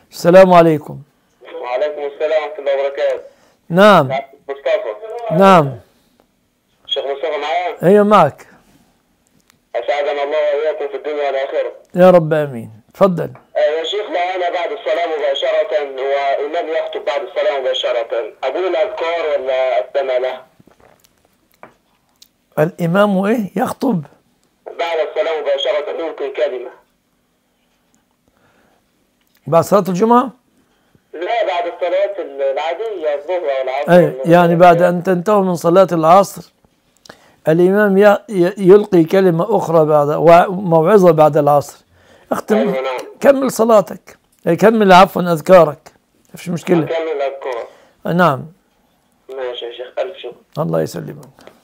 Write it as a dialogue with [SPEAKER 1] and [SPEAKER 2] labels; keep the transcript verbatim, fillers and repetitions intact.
[SPEAKER 1] السلام عليكم.
[SPEAKER 2] وعليكم السلام ورحمة الله وبركاته.
[SPEAKER 1] نعم.
[SPEAKER 2] مصطفى.
[SPEAKER 1] نعم.
[SPEAKER 2] الشيخ مصطفى معايا؟
[SPEAKER 1] أيوة معك.
[SPEAKER 2] أسعدنا الله وإياكم في الدنيا والآخرة.
[SPEAKER 1] يا رب آمين. تفضل.
[SPEAKER 2] آه يا شيخ، لو أنا بعد الصلاة مباشرة وإمام يخطب بعد الصلاة مباشرة، أقول الأذكار ولا أستمع له؟
[SPEAKER 1] الإمام إيه يخطب
[SPEAKER 2] بعد الصلاة مباشرة يمكن كلمة.
[SPEAKER 1] بعد صلاة الجمعة؟
[SPEAKER 2] لا، بعد الصلاة العادية الظهر والعصر.
[SPEAKER 1] أي يعني بعد أن تنتهوا من صلاة العصر الإمام يلقي كلمة أخرى بعد وموعظة بعد العصر. اختم.
[SPEAKER 2] أيوة نعم.
[SPEAKER 1] كمل صلاتك، كمل عفوا أذكارك، مفيش مشكلة.
[SPEAKER 2] كمل الأذكار.
[SPEAKER 1] نعم.
[SPEAKER 2] ماشي يا شيخ، ألف شكر.
[SPEAKER 1] الله يسلمك.